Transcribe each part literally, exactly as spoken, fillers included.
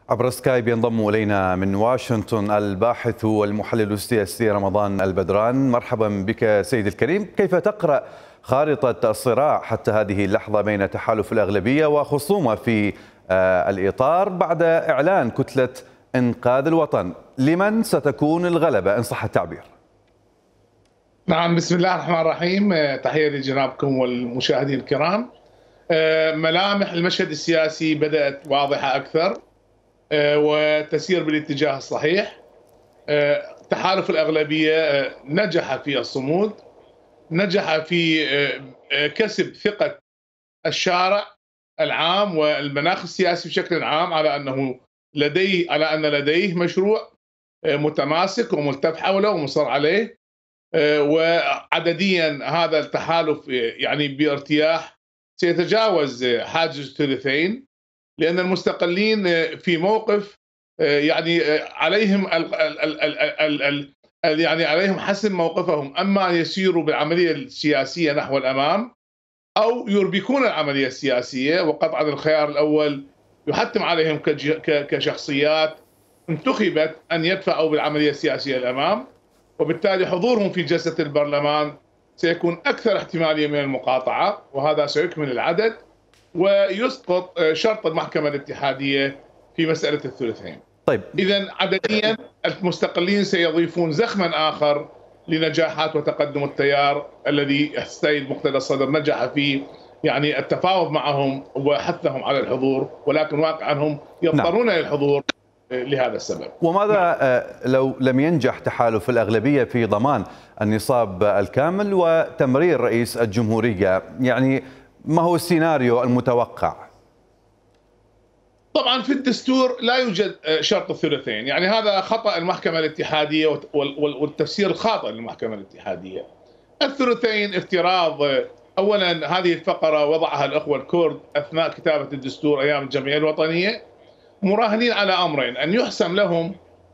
عبر سكايب ينضم إلينا من واشنطن الباحث والمحلل السياسي رمضان البدران. مرحبا بك سيدي الكريم. كيف تقرأ خارطة الصراع حتى هذه اللحظة بين تحالف الأغلبية وخصومة في الإطار بعد إعلان كتلة إنقاذ الوطن؟ لمن ستكون الغلبة إن صح التعبير؟ نعم، بسم الله الرحمن الرحيم. تحية لجنابكم والمشاهدين الكرام. ملامح المشهد السياسي بدأت واضحة أكثر وتسير بالاتجاه الصحيح. تحالف الأغلبية نجح في الصمود، نجح في كسب ثقة الشارع العام والمناخ السياسي بشكل عام على أنه لديه على أن لديه مشروع متماسك وملتف حوله ومصر عليه. وعدديا هذا التحالف يعني بارتياح سيتجاوز حاجز الثلثين، لأن المستقلين في موقف يعني عليهم ال ال ال ال ال يعني عليهم حسم موقفهم، أما يسيروا بالعملية السياسية نحو الأمام أو يربكون العملية السياسية. وقطعا الخيار الأول يحتم عليهم كشخصيات انتخبت أن يدفعوا بالعملية السياسية الأمام، وبالتالي حضورهم في جلسة البرلمان سيكون أكثر احتمالية من المقاطعة، وهذا سيكمل العدد ويسقط شرط المحكمة الاتحادية في مسألة الثلثين. طيب، إذن عدديا المستقلين سيضيفون زخما آخر لنجاحات وتقدم التيار الذي السيد مقتدى الصدر نجح في يعني التفاوض معهم وحثهم على الحضور، ولكن واقعا هم يضطرون إلى الحضور لهذا السبب. وماذا لو لم ينجح تحالف الأغلبية في ضمان النصاب الكامل وتمرير رئيس الجمهورية؟ يعني ما هو السيناريو المتوقع؟ طبعا في الدستور لا يوجد شرط الثلثين، يعني هذا خطأ المحكمة الاتحادية والتفسير الخاطئ للمحكمة الاتحادية. الثلثين افتراض، أولا هذه الفقرة وضعها الأخوة الكرد أثناء كتابة الدستور أيام الجمعية الوطنية، مراهنين على أمرين: أن يحسم لهم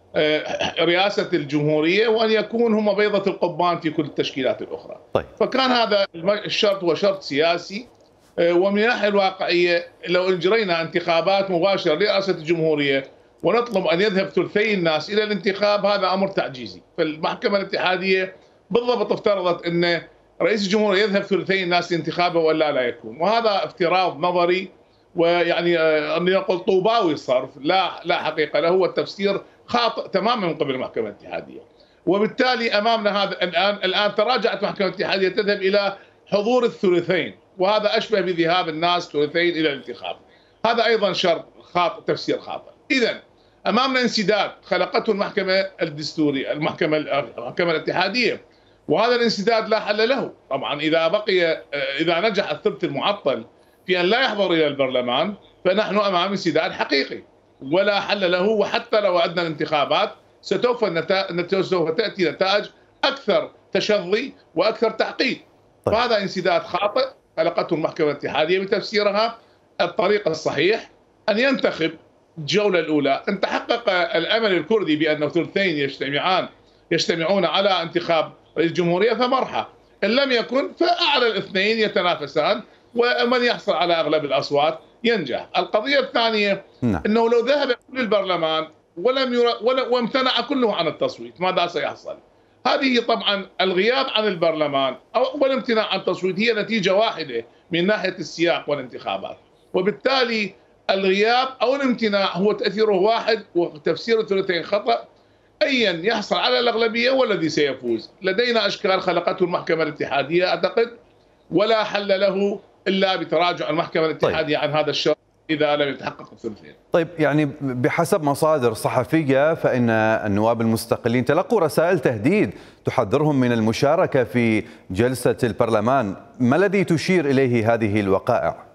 رئاسة الجمهورية وأن يكون هم بيضة القضبان في كل التشكيلات الأخرى. طيب. فكان هذا الشرط هو شرط سياسي، ومن الناحية الواقعية لو اجرينا انتخابات مباشرة لرئاسة الجمهورية ونطلب أن يذهب ثلثي الناس إلى الانتخاب، هذا أمر تعجيزي. فالمحكمة الاتحادية بالضبط افترضت أن رئيس الجمهورية يذهب ثلثي الناس لانتخابه ولا لا يكون، وهذا افتراض نظري ويعني نقول طوباوي الصرف، لا لا حقيقة له، هو التفسير خاطئ تماما من قبل المحكمة الاتحادية. وبالتالي أمامنا هذا الآن الآن تراجعت المحكمة الاتحادية تذهب إلى حضور الثلثين، وهذا أشبه بذهاب الناس ثلثين إلى الانتخاب. هذا أيضا شرط خاطئ، تفسير خاطئ. إذن أمامنا انسداد خلقته المحكمة الدستورية المحكمة المحكمة الاتحادية، وهذا الانسداد لا حل له. طبعا إذا بقي إذا نجح الثلث المعطل في أن لا يحضر إلى البرلمان فنحن أمام انسداد حقيقي ولا حل له، وحتى لو أدنى الانتخابات سوف سوف تأتي نتائج أكثر تشظي وأكثر تعقيد. طيب. فهذا انسداد خاطئ خلقته المحكمة الاتحادية بتفسيرها الطريق الصحيح أن ينتخب الجولة الأولى. إن تحقق الأمل الكردي بأنه ثلثين يجتمعان يجتمعون على انتخاب رئيس الجمهورية فمرحى، إن لم يكن فأعلى الاثنين يتنافسان ومن يحصل على أغلب الأصوات ينجح. القضية الثانية نعم. أنه لو ذهب كل البرلمان ولم ير... وامتنع كله عن التصويت ماذا سيحصل؟ هذه طبعا الغياب عن البرلمان أو والامتناع عن التصويت هي نتيجة واحدة من ناحية السياق والانتخابات، وبالتالي الغياب أو الامتناع هو تأثيره واحد وتفسير الثلثين خطأ. أيا يحصل على الأغلبية هو الذي سيفوز. لدينا أشكال خلقته المحكمة الاتحادية أعتقد، ولا حل له إلا بتراجع المحكمة الاتحادية طيب. عن هذا الشرط إذا لم يتحقق الثلثين. طيب، يعني بحسب مصادر صحفية فإن النواب المستقلين تلقوا رسائل تهديد تحذرهم من المشاركة في جلسة البرلمان. ما الذي تشير إليه هذه الوقائع؟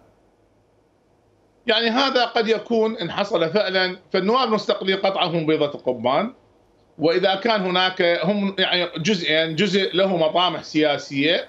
يعني هذا قد يكون إن حصل فعلا، فالنواب المستقلين قطعا هم بيضة القضبان، وإذا كان هناك هم يعني جزئين، جزء له مطامح سياسية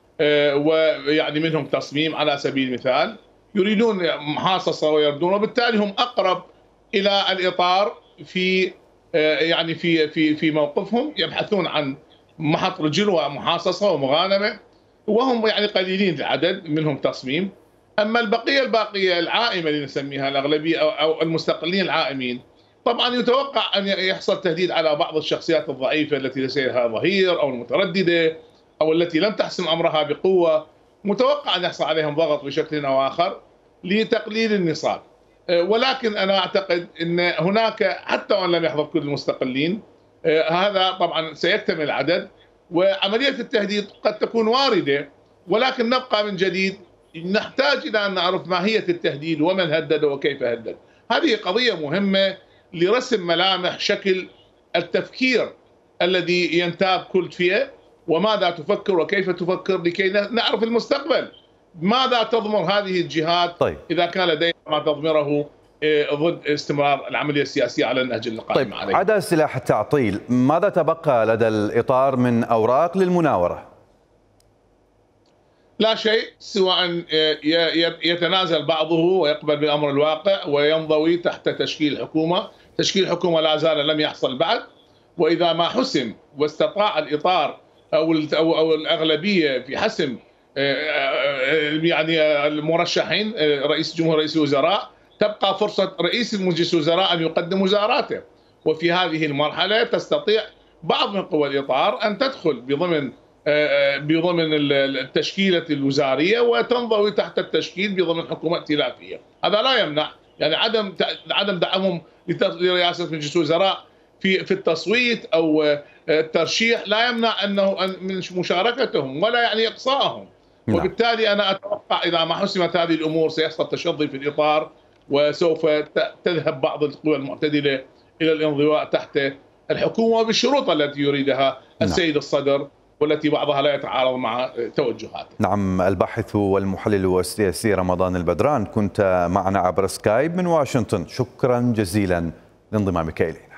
ويعني منهم تصميم على سبيل المثال يريدون محاصصة ويردون، وبالتالي هم أقرب إلى الإطار في يعني في في في موقفهم، يبحثون عن محط رجل ومحاصصة ومغانمة، وهم يعني قليلين العدد منهم تصميم. اما البقيه الباقيه العائمه اللي نسميها الاغلبيه او المستقلين العائمين، طبعا يتوقع ان يحصل تهديد على بعض الشخصيات الضعيفه التي ليس لها ظهير او المتردده او التي لم تحسم امرها بقوه، متوقع ان يحصل عليهم ضغط بشكل او اخر لتقليل النصاب. ولكن انا اعتقد ان هناك حتى وان لم يحضر كل المستقلين هذا طبعا سيكتمل العدد، وعمليه التهديد قد تكون وارده، ولكن نبقى من جديد نحتاج الى ان نعرف ماهيه التهديد ومن هدد وكيف هدد. هذه قضيه مهمه لرسم ملامح شكل التفكير الذي ينتاب كل فئه، وماذا تفكر وكيف تفكر لكي نعرف المستقبل ماذا تضمر هذه الجهات. طيب. إذا كان لديها ما تضمره ضد استمرار العملية السياسية على النهج القائم طيب. عليه. عدا سلاح التعطيل، ماذا تبقى لدى الإطار من أوراق للمناورة؟ لا شيء سوى أن يتنازل بعضه ويقبل بأمر الواقع وينضوي تحت تشكيل حكومة. تشكيل حكومة لا زال لم يحصل بعد، وإذا ما حسم واستطاع الإطار أو أو الأغلبية في حسم يعني المرشحين رئيس الجمهورية رئيس الوزراء، تبقى فرصة رئيس مجلس الوزراء أن يقدم وزاراته. وفي هذه المرحلة تستطيع بعض من قوى الإطار أن تدخل بضمن بضمن التشكيلة الوزارية وتنضوي تحت التشكيل بضمن حكومة ائتلافية. هذا لا يمنع يعني عدم عدم دعمهم لرئاسة مجلس الوزراء في في التصويت أو الترشيح لا يمنع أنه من مشاركتهم ولا يعني إقصائهم. نعم. وبالتالي أنا أتوقع إذا ما حسمت هذه الأمور سيحصل تشظي في الإطار، وسوف تذهب بعض القوى المعتدلة إلى الانضواء تحت الحكومة بالشروط التي يريدها السيد نعم. الصدر، والتي بعضها لا يتعارض مع توجهاته. نعم، الباحث والمحلل السياسي رمضان البدران، كنت معنا عبر سكايب من واشنطن. شكرا جزيلا لانضمامك إلينا.